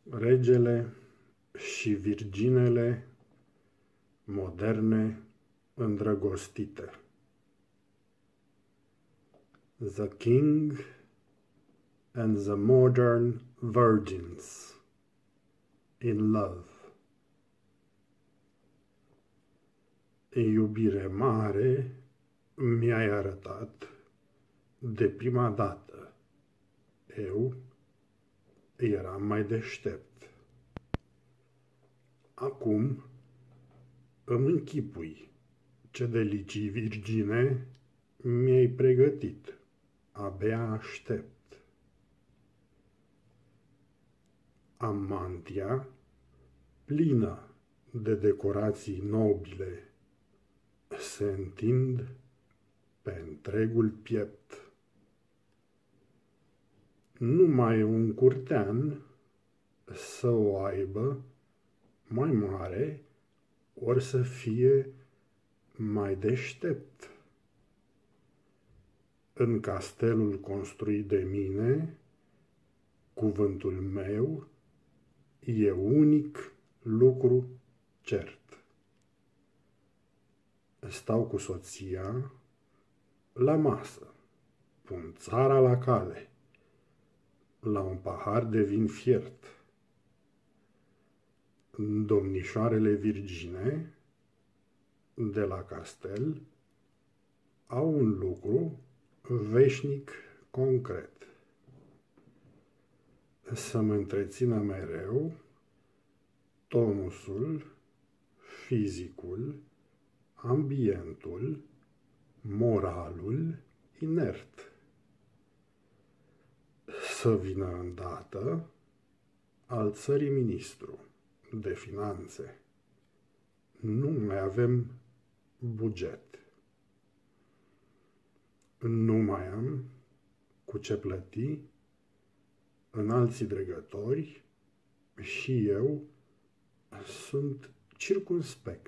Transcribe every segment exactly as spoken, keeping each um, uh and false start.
Regele și virginele moderne îndrăgostite. The King and the Modern Virgins in Love. Iubire mare, mi-ai arătat de prima dată. Eu eram mai deștept. Acum îmi închipui ce delicii virgine mi-ai pregătit. Abia aștept. Am mantia plină de decorații nobile, se întind pe întregul piept. Numai un curtean să o aibă mai mare, ori să fie mai deștept. În castelul construit de mine, cuvântul meu e unic lucru cert. Stau cu soția la masă, pun țara la cale, la un pahar de vin fiert. Domnișoarele virgine de la castel au un lucru veșnic concret: să mă întrețină mereu tonusul, fizicul, ambientul, moralul inert. Să vină îndată al țării ministru de finanțe. Nu mai avem buget. Nu mai am cu ce plăti înalții dregători și eu sunt circumspect.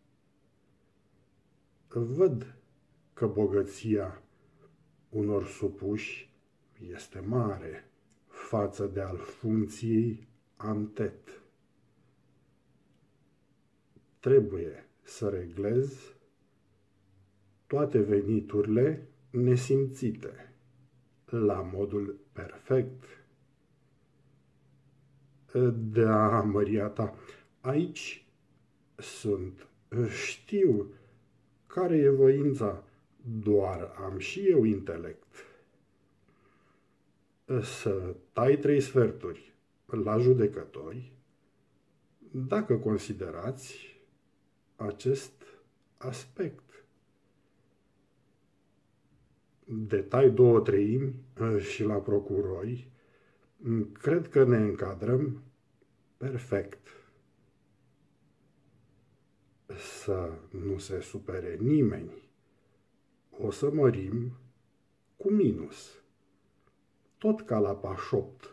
Văd că bogăția unor supuși este mare față de al funcției antet. Trebuie să reglez toate veniturile nesimțite la modul perfect. Da, măria ta, aici sunt, știu care e voința, doar am și eu intelect. Să tai trei sferturi la judecători, dacă considerați acest aspect. De tai două treimi și la procurori, cred că ne încadrăm perfect. Să nu se supere nimeni, o să mărim cu minus, tot ca la pașopt.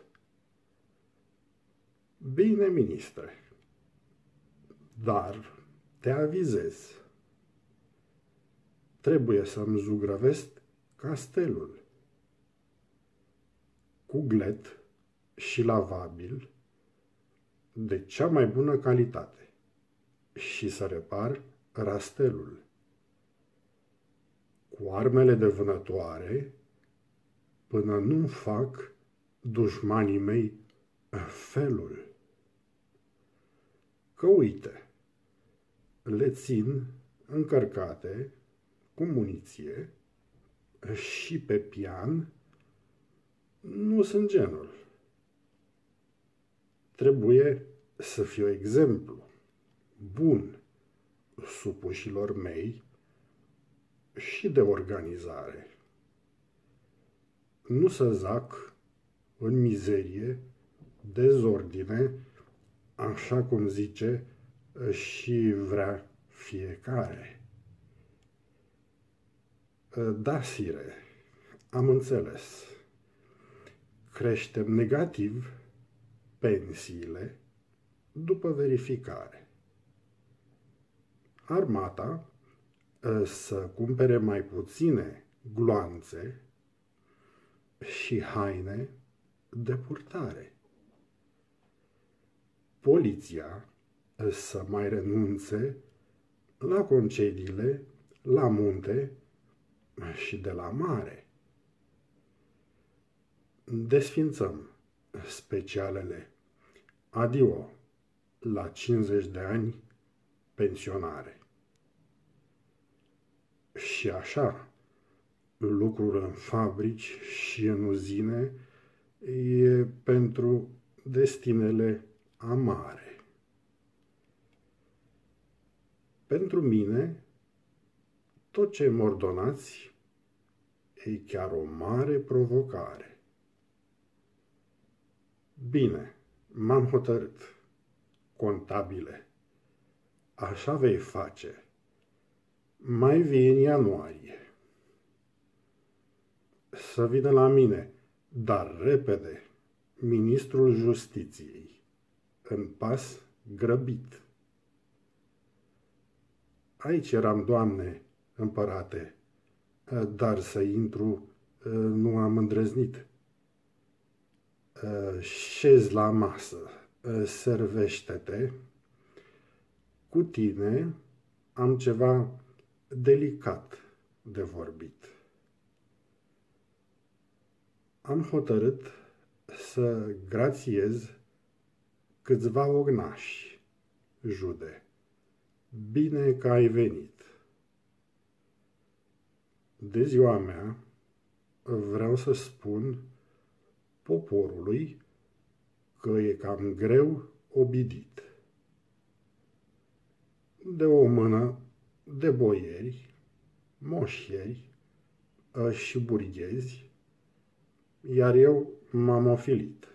Bine, ministre, dar te avizez, trebuie să-mi zugrăvesc castelul cu glet și lavabil de cea mai bună calitate și să repar rastelul cu armele de vânătoare până nu fac dușmanii mei felul. Că uite, le țin încărcate cu muniție și pe pian nu sunt genul. Trebuie să fiu exemplu bun supușilor mei și de organizare. Nu să zac în mizerie, dezordine, așa cum zice și vrea fiecare. Da, sire, am înțeles. Creștem negativ pensiile după verificare. Armata să cumpere mai puține gloanțe și haine de purtare. poliția să mai renunțe la concediile, la munte și de la mare. Desfințăm specialele adio la cincizeci de ani pensionare. Și așa, lucrul în fabrici și în uzine e pentru destinele amare. Pentru mine, tot ce mă ordonați e chiar o mare provocare. Bine, m-am hotărât, contabile, așa vei face. Mai vii în ianuarie. Să vină la mine, dar repede, ministrul justiției, în pas grăbit. Aici eram, Doamne, împărate, dar să intru nu am îndrăznit. Șezi la masă, servește-te, cu tine am ceva delicat de vorbit. Am hotărât să grațiez câțiva ognași, Jude. Bine că ai venit. De ziua mea vreau să spun poporului că e cam greu obidit. De o mână de boieri, moșieri și burghezi, iar eu m-am ofilit.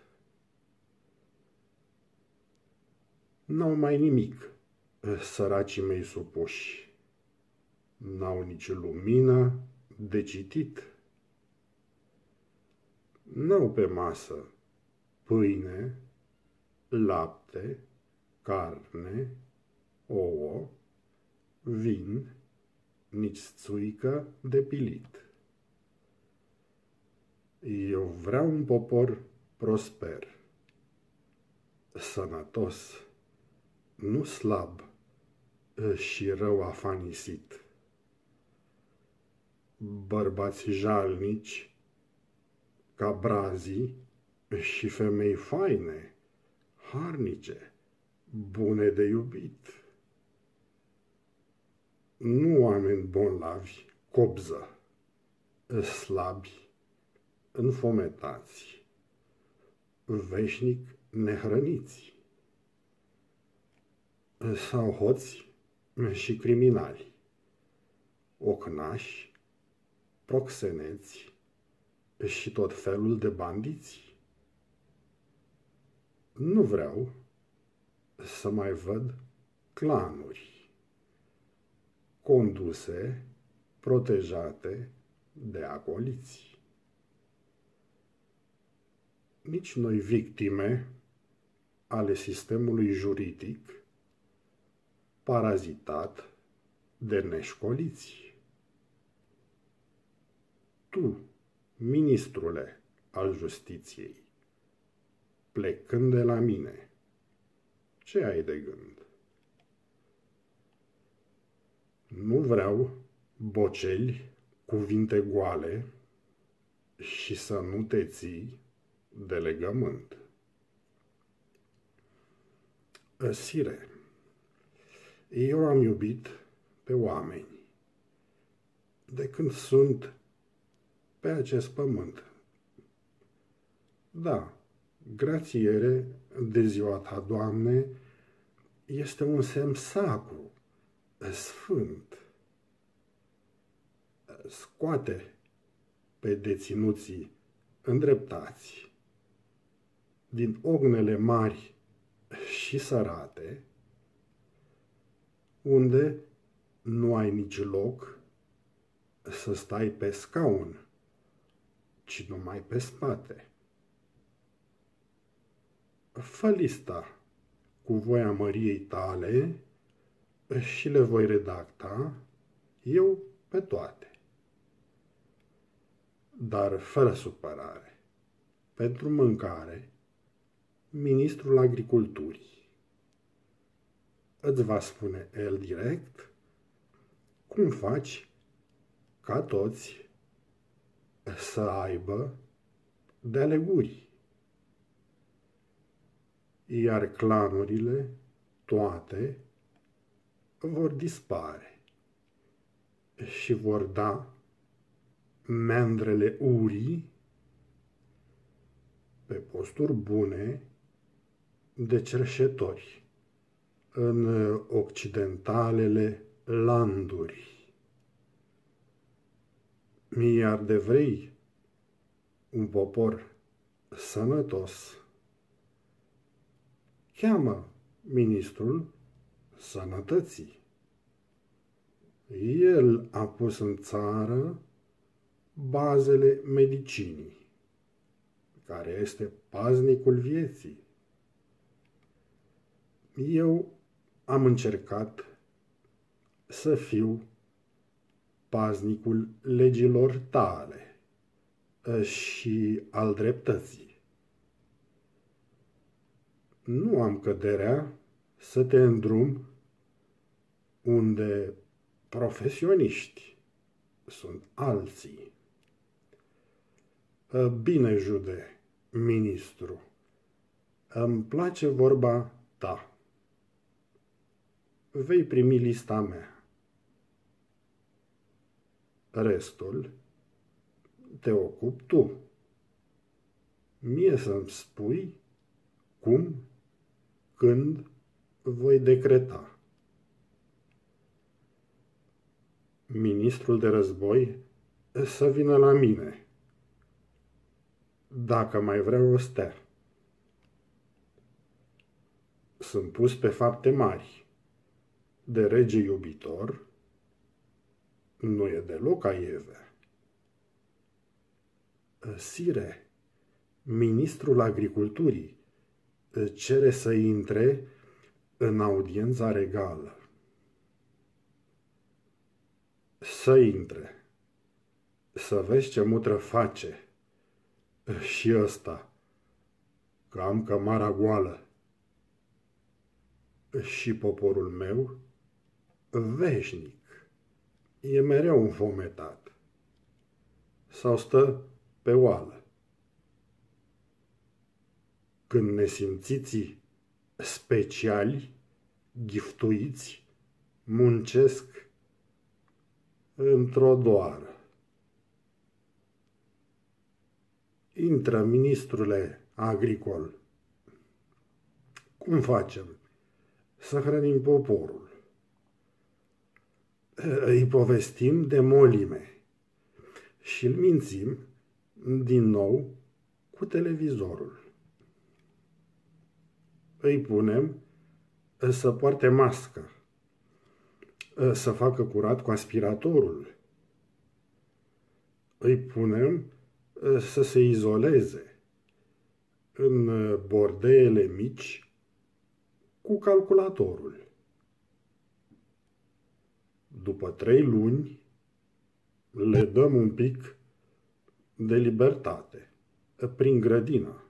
N-au mai nimic săracii mei supuși. N-au nici lumină de citit. N-au pe masă pâine, lapte, carne, ouă, vin, nici țuică de pilit. Eu vreau un popor prosper, sănătos, nu slab și rău afanisit. Bărbați jalnici, ca brazii, și femei faine, harnice, bune de iubit. Nu oameni bonlavi, cobză, slabi, înfometați, veșnic nehrăniți, sau hoți și criminali, ocnași, proxeneți și tot felul de bandiți. Nu vreau să mai văd clanuri conduse, protejate de acoliți. Nici noi victime ale sistemului juridic parazitat de neșcoliți. Tu, ministrule al justiției, plecând de la mine, ce ai de gând? Nu vreau boceli, cuvinte goale și să nu te ții de legământ. Sire, eu am iubit pe oameni de când sunt pe acest pământ. Da, grațiere de ziua ta, Doamne, este un semn sacru, sfânt. Scoate pe deținuții îndreptați din ognele mari și sărate, unde nu ai nici loc să stai pe scaun, ci numai pe spate. Fă lista cu voia măriei tale și le voi redacta eu pe toate. Dar fără supărare, pentru mâncare, ministrul agriculturii, îți va spune el direct cum faci ca toți să aibă de aleguri. Iar clanurile toate vor dispare și vor da meandrele urii pe posturi bune de cerșetori în occidentalele landuri. Iar de vrei un popor sănătos, cheamă ministrul sănătății. El a pus în țară bazele medicinii, care este paznicul vieții. Eu am încercat să fiu paznicul legilor tale și al dreptății. Nu am căderea să te îndrum unde profesioniști sunt alții. Bine, Jude, ministru, îmi place vorba ta. Vei primi lista mea. Restul te ocupi tu. Mie să-mi spui cum, când voi decreta. Ministrul de război să vină la mine, dacă mai vrea o stea. Sunt pus pe fapte mari, de rege iubitor, nu e deloc aieve. Sire, ministrul agriculturii cere să intre în audiența regală. Să intre, să vezi ce mutră face și ăsta, că am cămara goală. Și poporul meu, veșnic, e mereu înfometat sau stă pe oală. Când nesimțiții speciali, giftuiți, muncesc într-o doară. Intră, ministrule agricol. Cum facem să hrănim poporul? Îi povestim de molime și îl mințim din nou cu televizorul. Îi punem să poarte mască, să facă curat cu aspiratorul. Îi punem să se izoleze în bordeele mici cu calculatorul. După trei luni le dăm un pic de libertate prin grădină,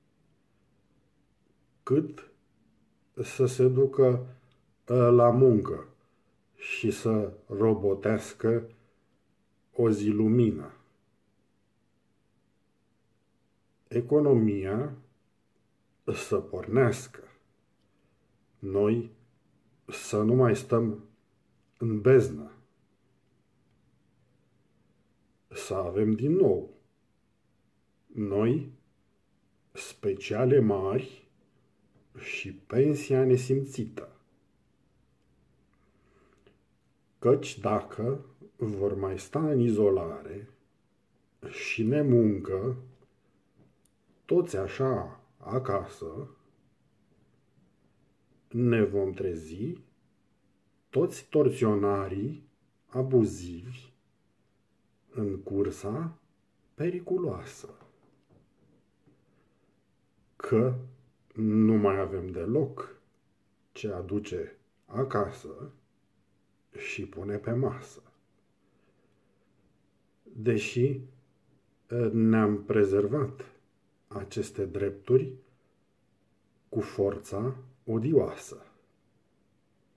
cât să se ducă la muncă și să robotească o zi lumină. Economia să pornească. Noi să nu mai stăm în beznă. Să avem din nou noi speciale mari și pensia nesimțită. Căci dacă vor mai sta în izolare și nemuncă, toți așa acasă, ne vom trezi toți torționarii abuzivi în cursa periculoasă. Că nu mai avem deloc ce aduce acasă și pune pe masă. Deși ne-am prezervat aceste drepturi cu forța odioasă.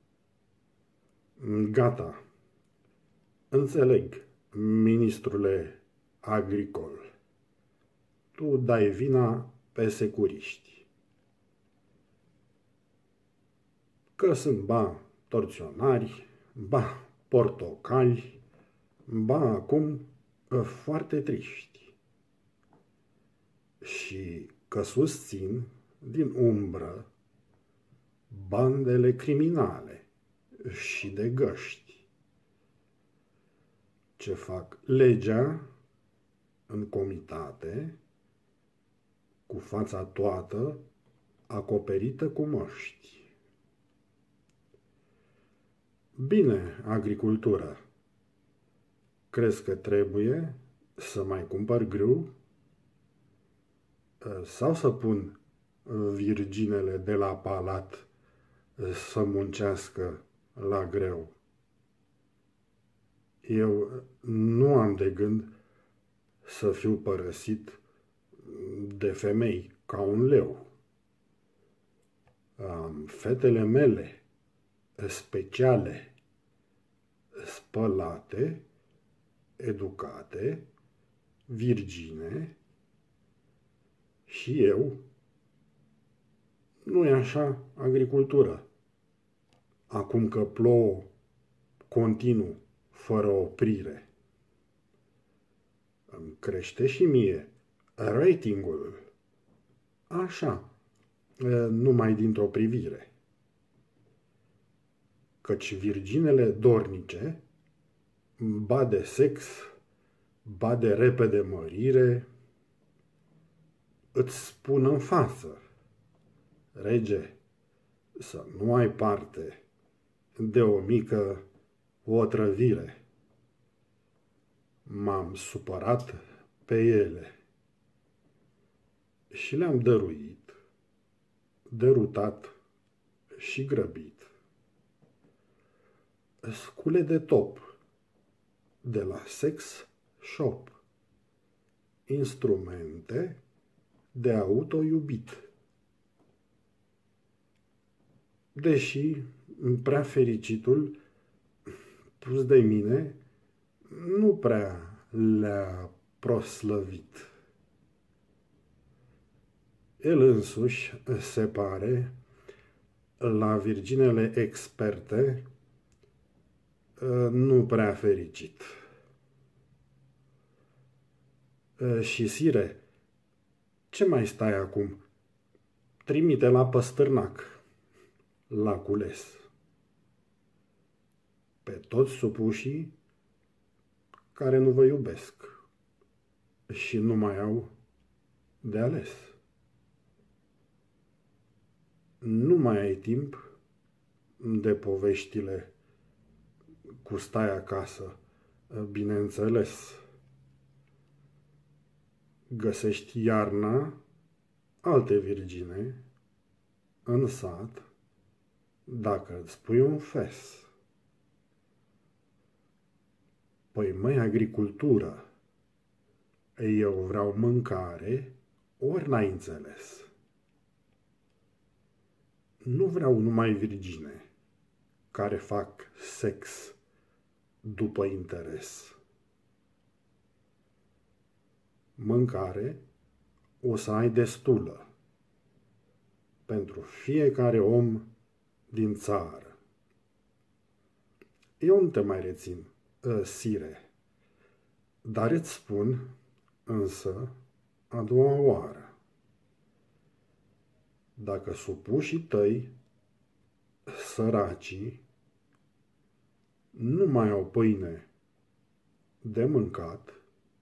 Gata. Înțeleg, ministrule agricol. Tu dai vina pe securiști. Că sunt ba torționari, ba portocali, ba acum foarte triști. Și că susțin din umbră bandele criminale și de găști ce fac legea în comitate cu fața toată acoperită cu măști. Bine, agricultură, crezi că trebuie să mai cumpăr grâu? Sau să pun virginele de la palat să muncească la greu? Eu nu am de gând să fiu părăsit de femei ca un leu. Am fetele mele speciale, spălate, educate, virgine, și eu. Nu e așa agricultură? Acum că plouă continuu, fără oprire. Îmi crește și mie ratingul. Așa, numai dintr-o privire. Căci virginele dornice, ba de sex, ba de repede mărire, îți spun în față: rege, să nu ai parte de o mică otrăvire. M-am supărat pe ele și le-am dăruit, derutat și grăbit scule de top de la sex shop, instrumente de auto iubit. Deși prea fericitul pus de mine nu prea le-a proslăvit. El însuși, se pare, la virginele experte, nu prea fericit. Și sire, ce mai stai acum? Trimite la păstârnac, la cules, pe toți supușii care nu vă iubesc și nu mai au de ales. Nu mai ai timp de poveștile cu stai acasă, bineînțeles. Găsești iarna alte virgine în sat dacă îți pui un fes. Păi măi, agricultură, eu vreau mâncare, ori n-ai înțeles. Nu vreau numai virgine care fac sex după interes. Mâncare o să ai destulă pentru fiecare om din țară. Eu nu te mai rețin, sire, dar îți spun însă a doua oară: dacă supușii tăi, săracii, nu mai au pâine de mâncat,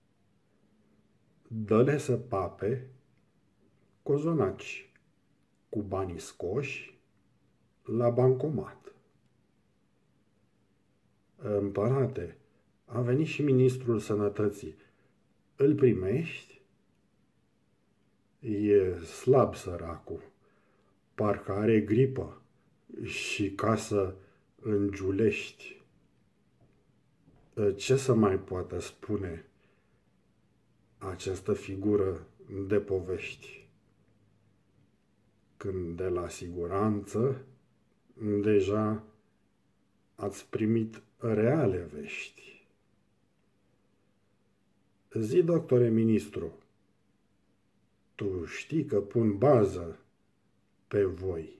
dă-le să pape cozonaci cu banii scoși la bancomat. Împărate, a venit și ministrul sănătății. Îl primești? E slab săracul, parcă are gripă și ca să îngiulești. Ce să mai poată spune această figură de povești, când de la siguranță deja ați primit reale vești. Zi, doctore ministru, tu știi că pun bază pe voi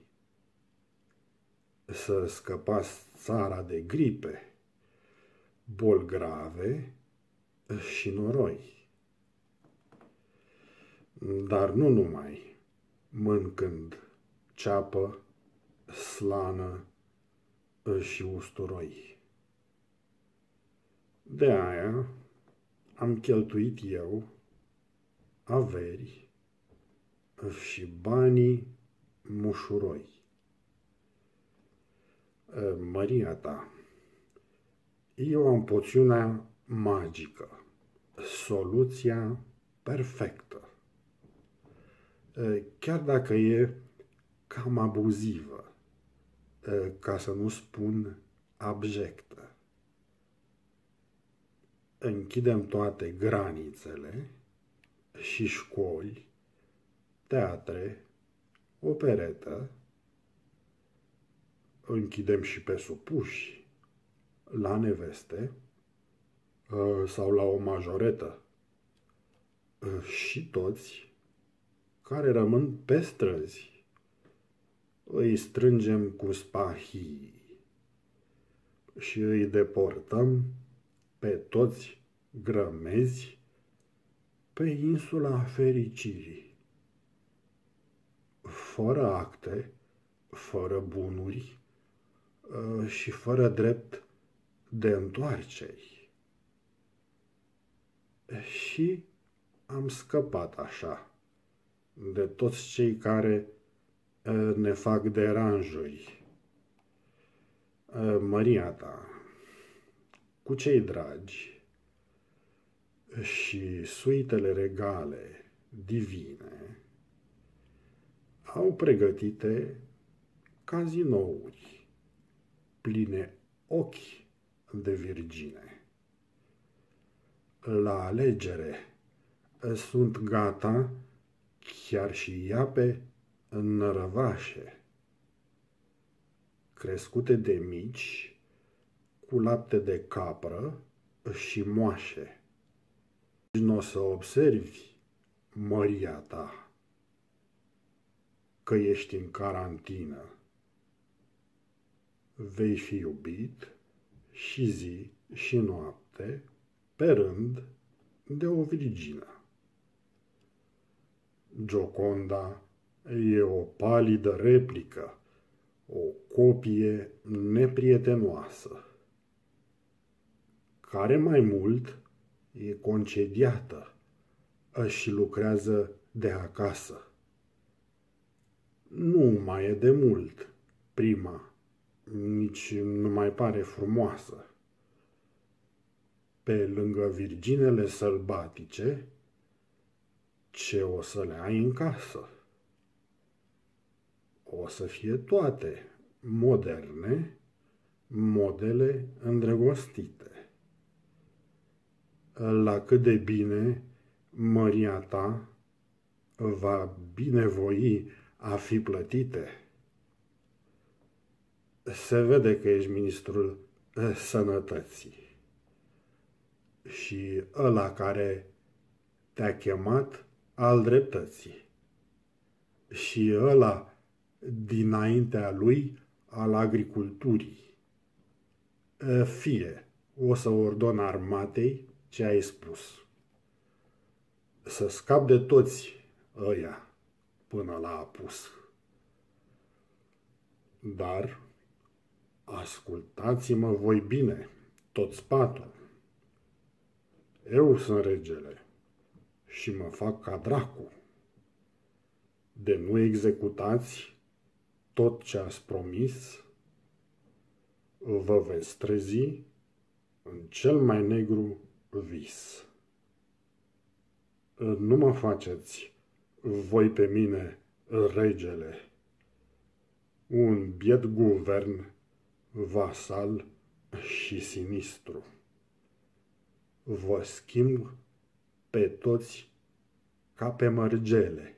să scăpați țara de gripe, boli grave și noroi. Dar nu numai, mâncând ceapă, slană și usturoi. De aia am cheltuit eu averi și banii mușuroi. Măria ta, eu am poțiunea magică, soluția perfectă. Chiar dacă e cam abuzivă, ca să nu spun abjectă. Închidem toate granițele și școli, teatre, operetă, închidem și pe supuși la neveste sau la o majoretă și toți care rămân pe străzi îi strângem cu spahii și îi deportăm pe toți grămezi pe insula fericirii, fără acte, fără bunuri și fără drept de întoarceri. Și am scăpat așa de toți cei care ne fac deranjuri. Măria ta, cu cei dragi și suitele regale divine au pregătite cazinouri pline ochi de virgine. La alegere sunt gata chiar și iape nărăvașe, crescute de mici, cu lapte de capră și moașe. Nu o să observi, măria ta, că ești în carantină. Vei fi iubit și zi și noapte, pe rând, de o virgină. Gioconda e o palidă replică, o copie neprietenoasă, care mai mult e concediată și lucrează de acasă. Nu mai e de mult prima, nici nu mai pare frumoasă. Pe lângă virginele sălbatice, ce o să le ai în casă? O să fie toate moderne, modele îndrăgostite. La cât de bine măria ta va binevoi a fi plătite. Se vede că ești ministrul sănătății și ăla care te-a chemat al dreptății și ăla dinaintea lui al agriculturii. Fie o să ordon armatei ce ai spus, să scap de toți ăia până la apus. Dar ascultați-mă voi bine, toți patru. Eu sunt regele și mă fac ca dracu. De nu executați tot ce ați promis, vă veți trezi în cel mai negru vis. Nu mă faceți voi pe mine, regele, un biet guvern vasal și sinistru. Vă schimb pe toți ca pe mărgele.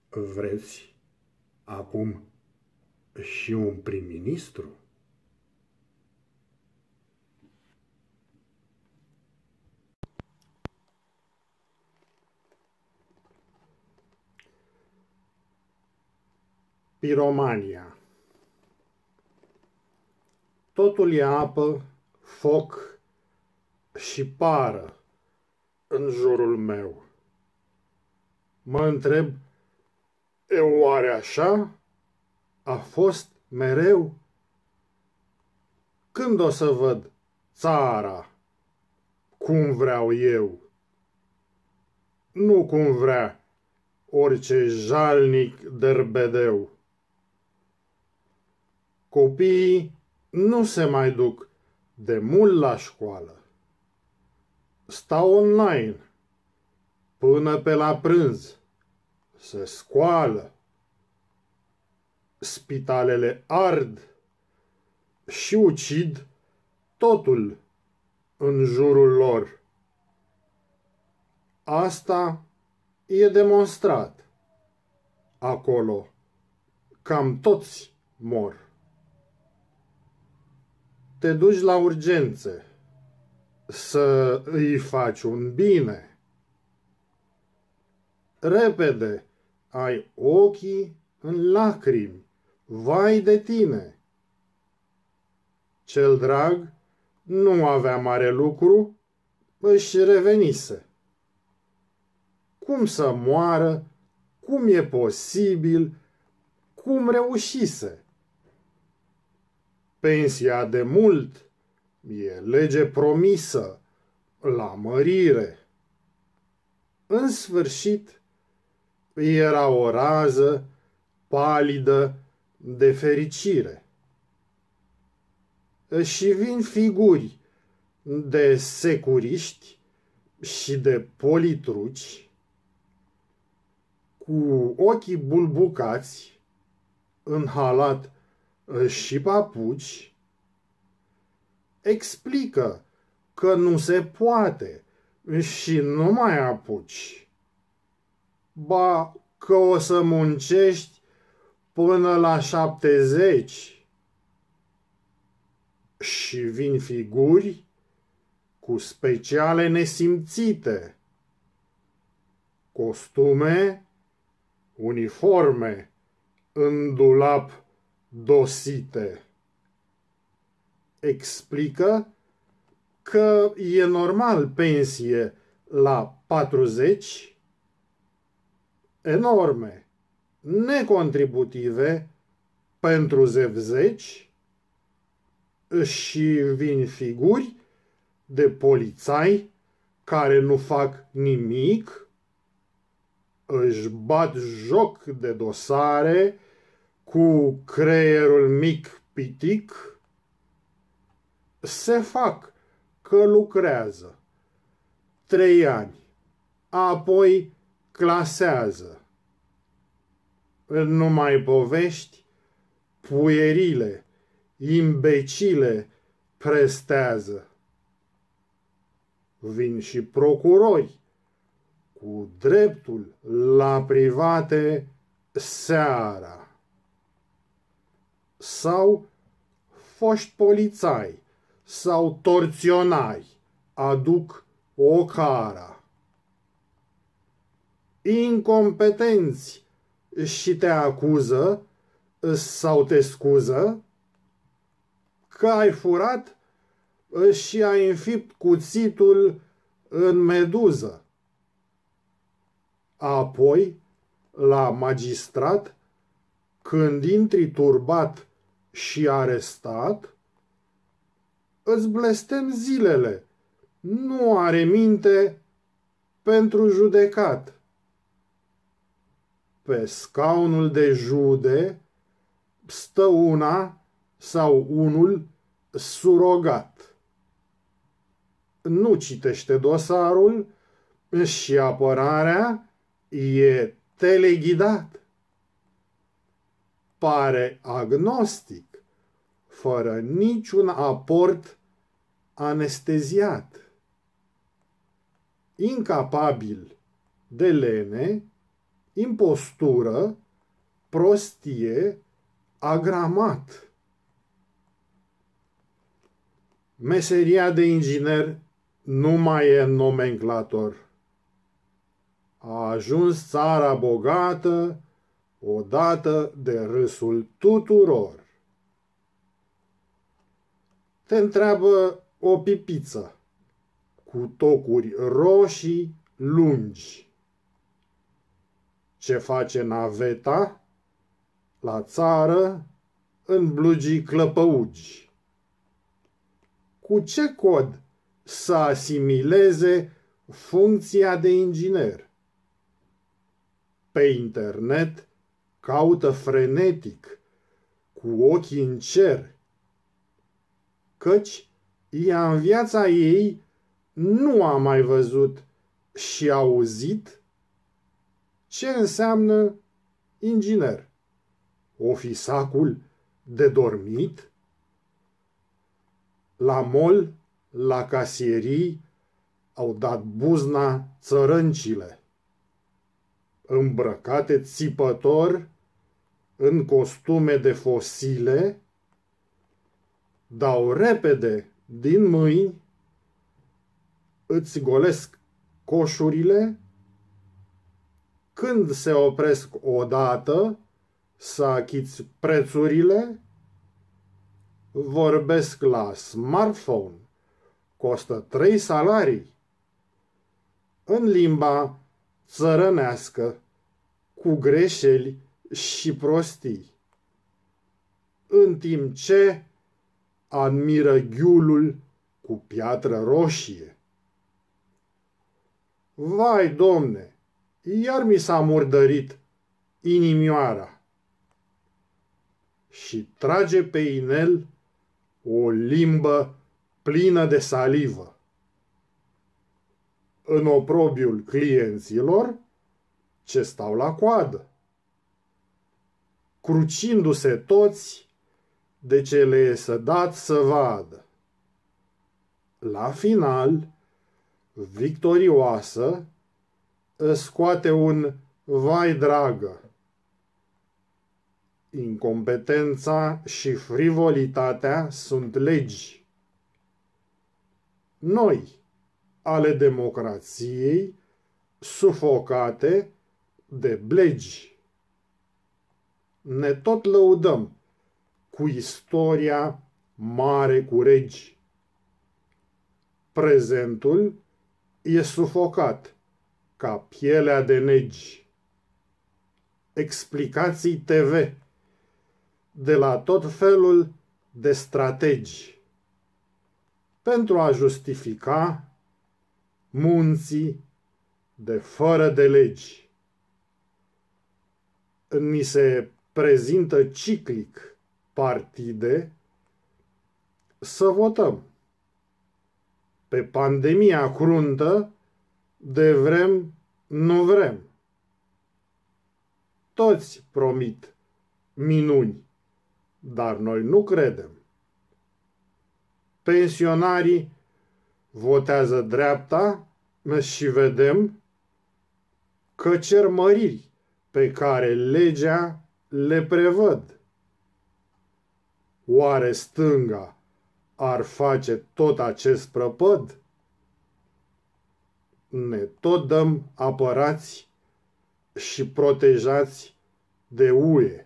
Vreți acum și un prim-ministru? Piromania. Totul e apă, foc și pară în jurul meu. Mă întreb, e oare așa? A fost mereu? Când o să văd țara cum vreau eu? Nu cum vrea orice jalnic derbedeu. Copiii nu se mai duc de mult la școală. Stau online până pe la prânz, se scoală. Spitalele ard și ucid totul în jurul lor. Asta e demonstrat. Acolo cam toți mor. Te duci la urgențe să îi faci un bine. Repede ai ochii în lacrimi, vai de tine. Cel drag nu avea mare lucru, își revenise. Cum să moară? Cum e posibil? Cum reușise? Pensia de mult e lege promisă la mărire. În sfârșit, era o rază palidă de fericire. Și vin figuri de securiști și de politruci cu ochii bulbucați, în halat și papuci, explică că nu se poate și nu mai apuci. Ba că o să muncești până la șaptezeci. Și vin figuri cu speciale nesimțite, costume, uniforme în dulap dosite. Explică că e normal pensie la patruzeci, enorme, necontributive pentru zevzeci, și vin figuri de polițai care nu fac nimic, își bat joc de dosare cu creierul mic pitic, se fac că lucrează trei ani, apoi clasează. Numai povești puierile, imbecile prestează. Vin și procurori cu dreptul la private seara. Sau foști polițai sau torționari aduc o cara. Incompetenți și te acuză sau te scuză că ai furat și ai înfipt cuțitul în meduză. Apoi, la magistrat, când intri turbat și arestat, îți blestem zilele, nu are minte pentru judecat. Pe scaunul de jude stă una sau unul surogat. Nu citește dosarul și apărarea e teleghidat. Pare agnostic, fără niciun aport anesteziat. Incapabil de lene, impostură, prostie, agramat. Meseria de inginer nu mai e nomenclator. A ajuns țara bogată odată de râsul tuturor. Te întreabă o pipiță cu tocuri roșii lungi: ce face naveta la țară în blugii clăpăugi? Cu ce cod să asimileze funcția de inginer? Pe internet caută frenetic, cu ochii în cer, căci ea în viața ei nu a mai văzut și auzit ce înseamnă inginer. O fi sacul de dormit? La mol, la casierii, au dat buzna țărâncile, îmbrăcate țipător în costume de fosile, dau repede din mâini, îți golesc coșurile, când se opresc odată să achiți prețurile, vorbesc la smartphone, costă trei salarii, în limba țărănească, cu greșeli și prostii, în timp ce admiră ghiulul cu piatră roșie. Vai, Domne, iar mi s-a murdărit inimioara. Și trage pe inel o limbă plină de salivă. În oprobiul clienților ce stau la coadă, crucindu-se toți de ce le este dat să vadă. La final, victorioasă, îți scoate un vai dragă. Incompetența și frivolitatea sunt legi. Noi, ale democrației, sufocate de blegi. Ne tot lăudăm cu istoria mare cu regi. Prezentul e sufocat ca pielea de negi. Explicații T V de la tot felul de strategi pentru a justifica munții de fără de legi. Ni se prezintă ciclic partide să votăm. Pe pandemia cruntă de vrem nu vrem. Toți promit minuni, dar noi nu credem. Pensionarii votează dreapta și vedem că cer măriri pe care legea le prevăd. Oare stânga ar face tot acest prăpăd? Ne tot dăm apărați și protejați de U E.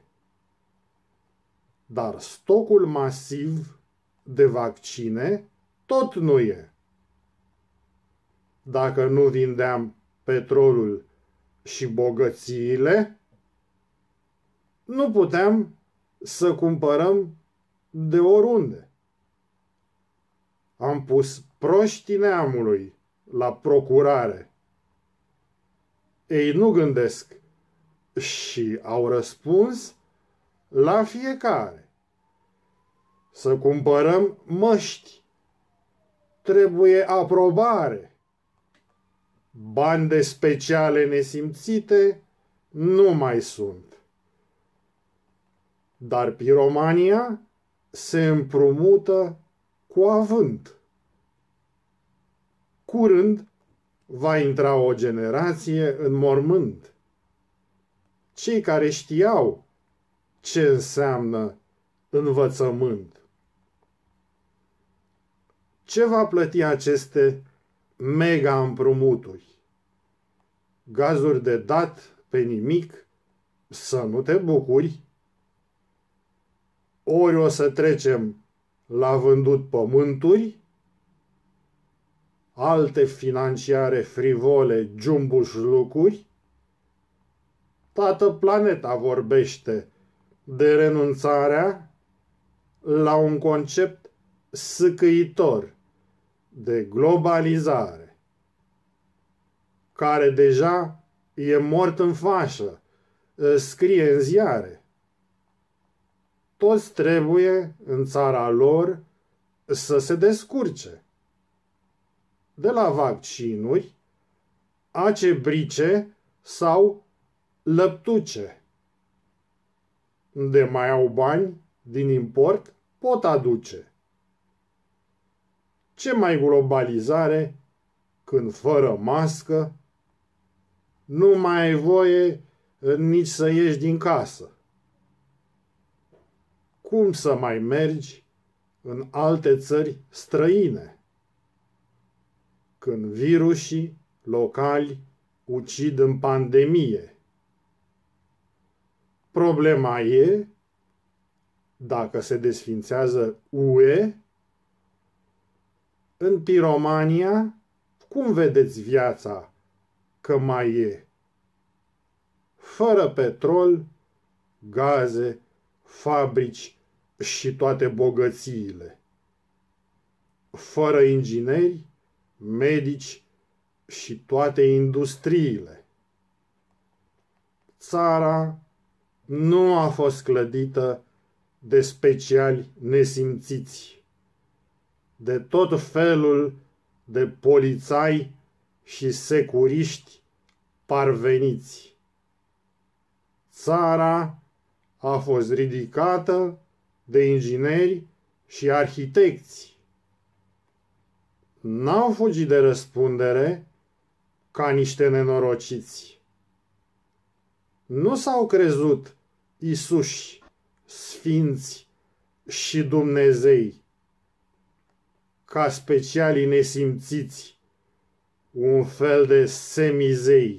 Dar stocul masiv de vaccine tot nu e. Dacă nu vindeam petrolul și bogățiile, nu puteam să cumpărăm de oriunde. Am pus proștii neamului la procurare. Ei nu gândesc și au răspuns la fiecare. Să cumpărăm măști. Trebuie aprobare. Bani de speciale nesimțite nu mai sunt. Dar piromania se împrumută cu avânt. Curând va intra o generație în mormânt. Cei care știau ce înseamnă învățământ. Ce va plăti aceste mega împrumuturi? Gazuri de dat pe nimic să nu te bucuri, ori o să trecem la vândut pământuri, alte financiare frivole, jumbuș lucruri. Toată planeta vorbește de renunțarea la un concept sâcâitor de globalizare, care deja e mort în fașă, scrie în ziare. Toți trebuie în țara lor să se descurce. De la vaccinuri, ace brice sau lăptuce. De mai au bani din import, pot aduce. Ce mai globalizare când fără mască nu mai ai voie nici să ieși din casă? Cum să mai mergi în alte țări străine când virusii locali ucid în pandemie? Problema e, dacă se desfințează U E, în piromania, cum vedeți viața că mai e? Fără petrol, gaze, fabrici și toate bogățiile. Fără ingineri, medici și toate industriile. Țara nu a fost clădită de speciali nesimțiți, de tot felul de polițai și securiști parveniți. Țara a fost ridicată de ingineri și arhitecți. N-au fugit de răspundere ca niște nenorociți. Nu s-au crezut Isuși, sfinți și Dumnezei ca specialii nesimțiți, un fel de semizei.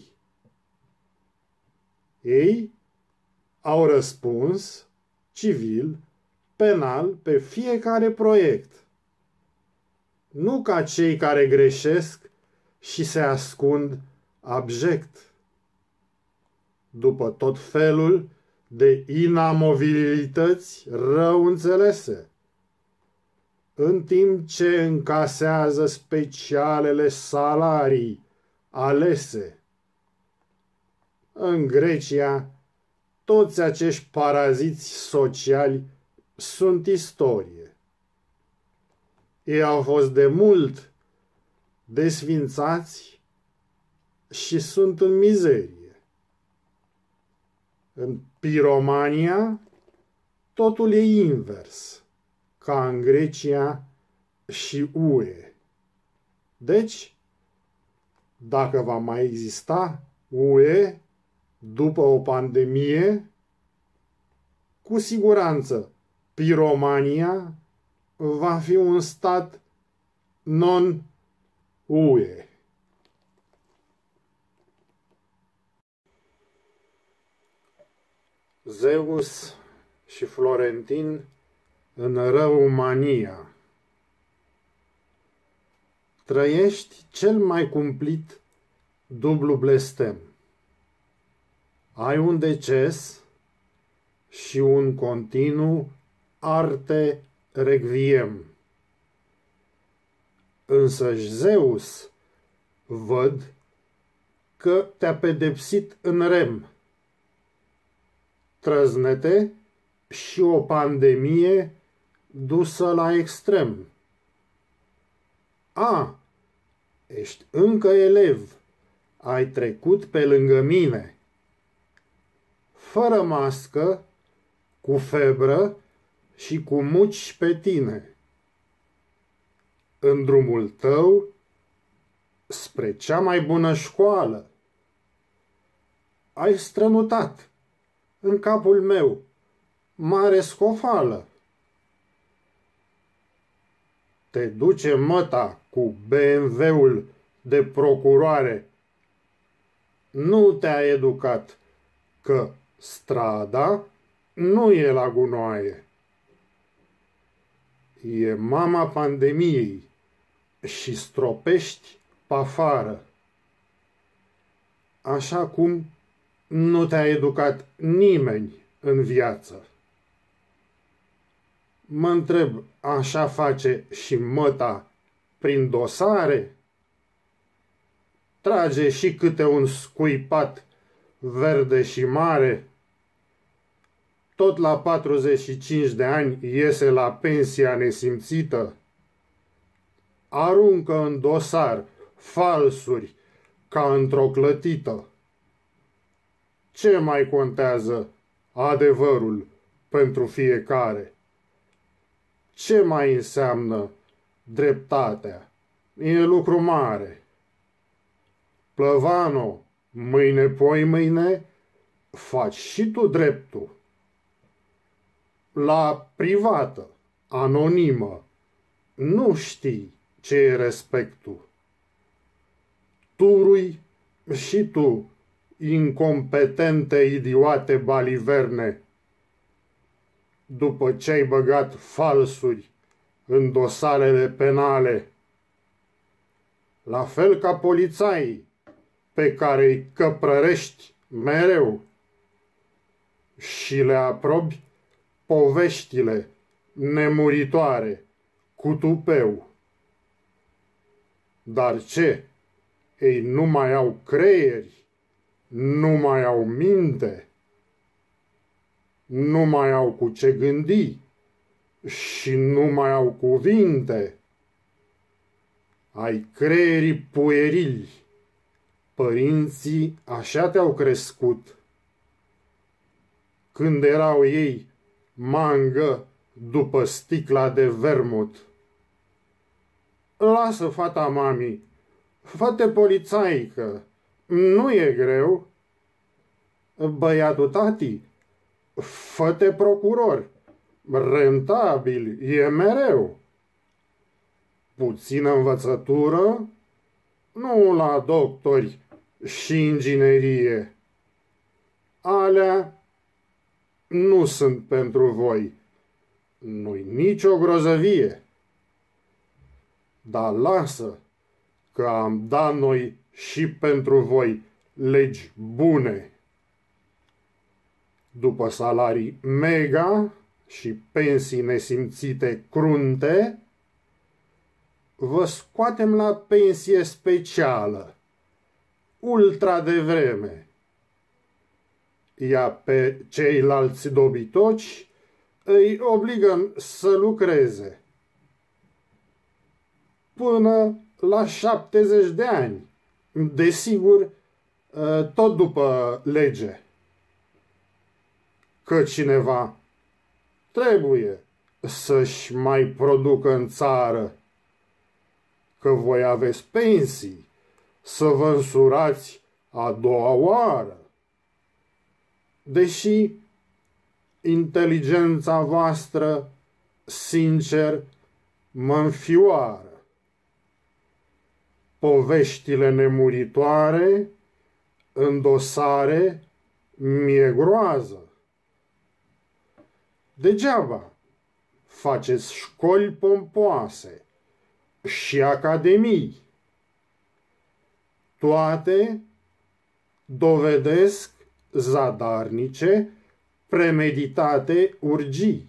Ei au răspuns civil, penal, pe fiecare proiect. Nu ca cei care greșesc și se ascund abject după tot felul de inamovilități rău înțelese, în timp ce încasează specialele salarii alese. În Grecia, toți acești paraziți sociali sunt istorie. Ei au fost de mult desfințați și sunt în mizerie. În piromania, totul e invers, ca în Grecia și U E. Deci, dacă va mai exista U E după o pandemie, cu siguranță piromania va fi un stat non-U E. Zeus și Florentin în răumania. Trăiești cel mai cumplit dublu blestem. Ai un deces și un continuu arte requiem. Însăși Zeus văd că te-a pedepsit în rem. Trăznete și o pandemie dusă la extrem. A, ești încă elev, ai trecut pe lângă mine. Fără mască, cu febră și cu muci pe tine. În drumul tău spre cea mai bună școală. Ai strănutat în capul meu mare scofală. Te duce măta cu B M W-ul de procuroare. Nu te-a educat că Strada nu e la gunoaie. E mama pandemiei și stropești p-afară. Așa cum nu te-a educat nimeni în viață. Mă întreb, așa face și măta prin dosare? Trage și câte un scuipat verde și mare? Tot la patruzeci și cinci de ani iese la pensia nesimțită? Aruncă în dosar falsuri ca într-o clătită. Ce mai contează adevărul pentru fiecare? Ce mai înseamnă dreptatea? E lucru mare. Plăvano, mâine poi mâine faci și tu dreptul. La privată, anonimă, nu știi ce e respectul. Turui și tu, incompetente idiote baliverne, după ce ai băgat falsuri în dosarele penale, la fel ca polițaii pe care îi căprărești mereu și le aprobi poveștile nemuritoare cu tupeu. Dar ce? Ei nu mai au creieri, nu mai au minte, nu mai au cu ce gândi și nu mai au cuvinte. Ai creierii puerili, părinții așa te-au crescut. Când erau ei mangă după sticla de vermut. Lasă, fata mami, fă-te polițaică, nu e greu. Băiatul tati, fă-te procuror, rentabil e mereu. Puțină învățătură, nu la doctori și inginerie. Alea nu sunt pentru voi, nu-i nicio grozăvie. Dar lasă că am dat noi și pentru voi legi bune. După salarii mega și pensii nesimțite crunte, vă scoatem la pensie specială, ultra devreme. Iar pe ceilalți dobitoci îi obligăm să lucreze până la șaptezeci de ani, desigur, tot după lege. Că cineva trebuie să-și mai producă în țară, că voi aveți pensii, să vă însurați a doua oară. Deși inteligența voastră, sincer, mă înfioară. Poveștile nemuritoare în dosare mi-e groază. Degeaba faceți școli pompoase și academii. Toate dovedesc zadarnice, premeditate urgii.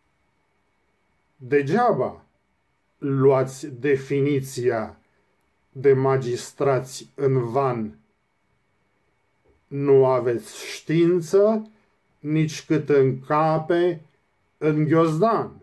Degeaba luați definiția de magistrați în van. Nu aveți știință nici cât încape în ghiozdan.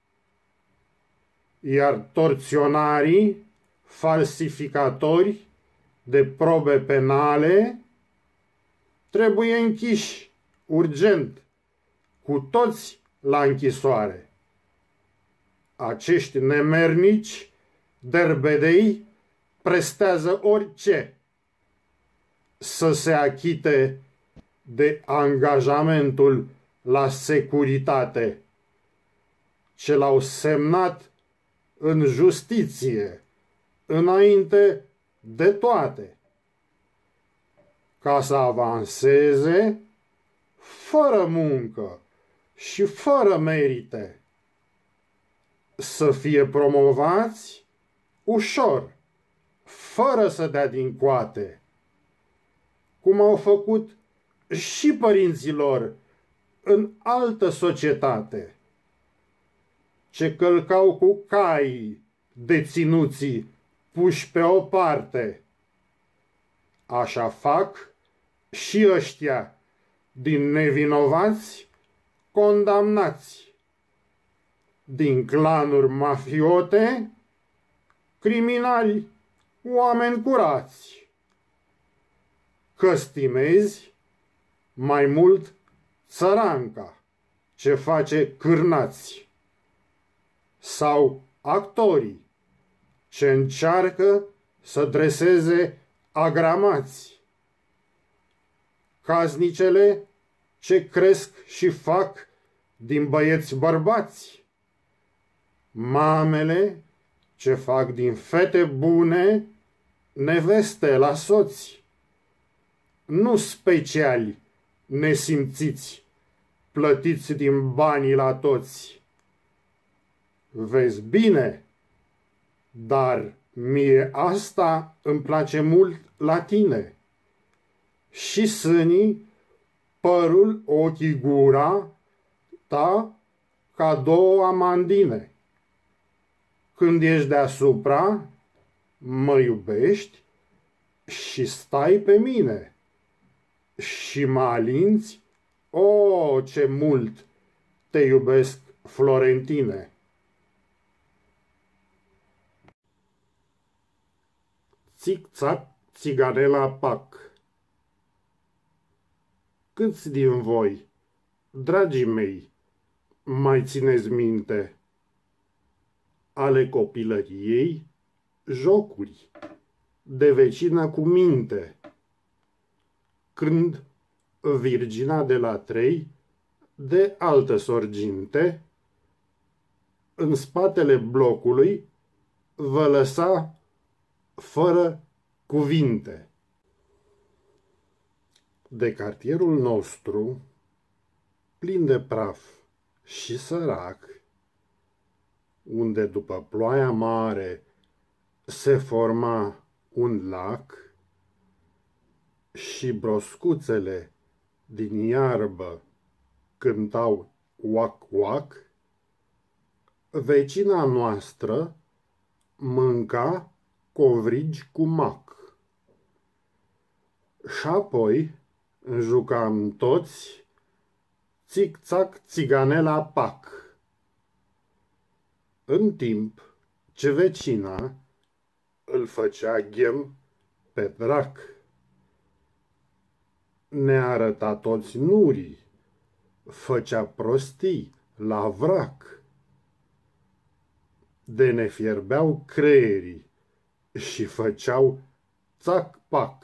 Iar torționarii, falsificatori de probe penale trebuie închiși urgent, cu toți la închisoare. Acești nemernici, derbedei, prestează orice să se achite de angajamentul la securitate ce l-au semnat în justiție înainte de toate. Ca să avanseze, fără muncă și fără merite, să fie promovați ușor, fără să dea din coate, cum au făcut și părinților în altă societate, ce călcau cu caii deținuții puși pe o parte. Așa fac și ăștia din nevinovați condamnați, din clanuri mafiote, criminali, oameni curați, că stimezi mai mult țăranca ce face cârnați, sau actorii ce încearcă să dreseze agramați, casnicele ce cresc și fac din băieți bărbați, mamele ce fac din fete bune neveste la soți, nu speciali nesimțiți, plătiți din banii la toți. Vezi bine, dar mie asta îmi place mult la tine. Și sânii, părul, ochii, gura ta ca două amandine. Când ești deasupra, mă iubești și stai pe mine. Și mă alinți, o, ce mult te iubesc, Florentine. Țic-țac, țiganela Pac. Câți din voi, dragii mei, mai țineți minte ale copilăriei jocuri de vecină cu minte, când Virgina de la Trei, de altă sorginte, în spatele blocului vă lăsa fără cuvinte. De cartierul nostru, plin de praf și sărac, unde după ploaia mare se forma un lac și broscuțele din iarbă cântau oac-oac, vecina noastră mânca covrigi cu mac. Și apoi jucam toți țic-țac, țiganela Pac. În timp ce vecina îl făcea ghem pe drac, ne arăta toți nurii, făcea prostii la vrac, de ne fierbeau creierii și făceau țac-pac.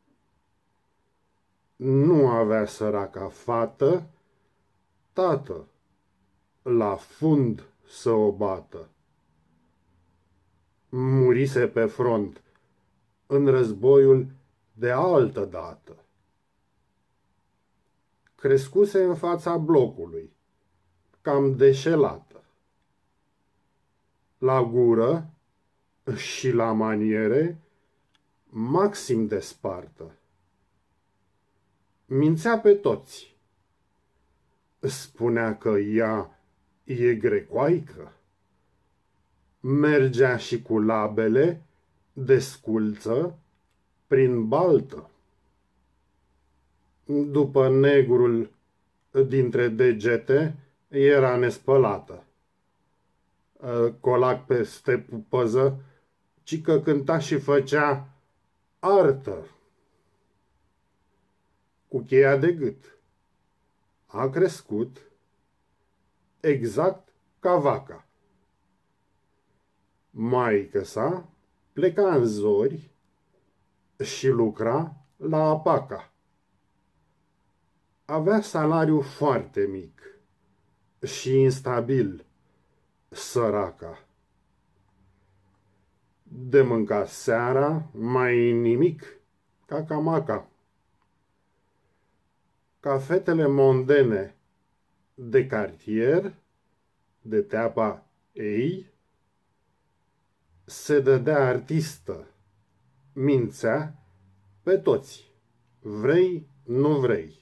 Nu avea săraca fată tată la fund să o bată. Murise pe front în războiul de altă dată. Crescuse în fața blocului, cam deșelată. La gură și la maniere maxim de spartă. Mințea pe toți. Spunea că ea e grecoaică. Mergea și cu labele desculță prin baltă. După negrul dintre degete era nespălată. Colac peste pupăză, ci că cânta și făcea artă. Cu cheia de gât. A crescut exact ca vaca. Maică-sa pleca în zori și lucra la Apaca. Avea salariu foarte mic și instabil, săraca. De mâncat seara mai nimic ca camaca. ca fetele mondene de cartier, de teapa ei, se dădea artistă, mințea pe toți, vrei, nu vrei.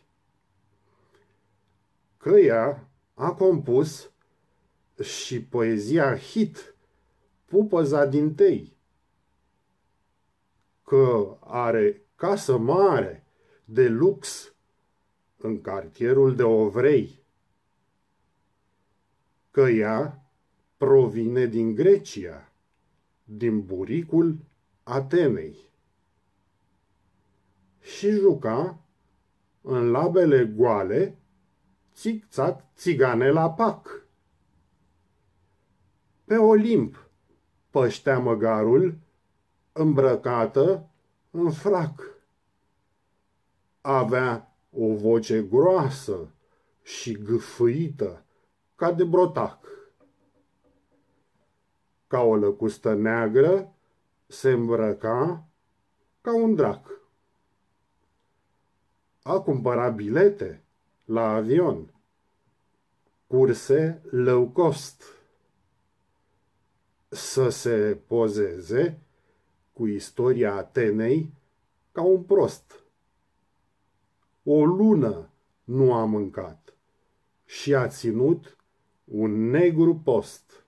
Că ea a compus și poezia hit, Pupăza din tei, că are casă mare de lux în cartierul de Ovrei, că ea provine din Grecia, din buricul Atenei, și juca în labele goale țic-țac țigane la pac. Pe Olimp păștea măgarul îmbrăcată în frac. Avea o voce groasă și gâfâită ca de brotac. Ca o lăcustă neagră se îmbrăca ca un drac. A cumpărat bilete la avion, curse low cost, să se pozeze cu istoria Atenei ca un prost. O lună nu a mâncat și a ținut un negru post,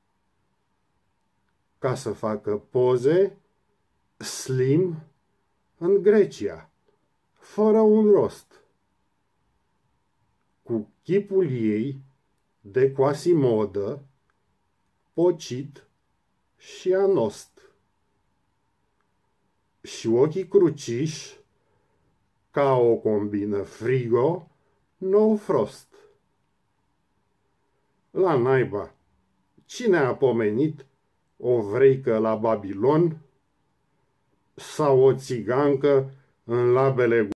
ca să facă poze slim în Grecia, fără un rost. Cu chipul ei de Quasimodă, pocit și anost, și ochii cruciși ca o combină frigo nou frost. La naiba, cine a pomenit o vreică la Babilon sau o țigancă în labele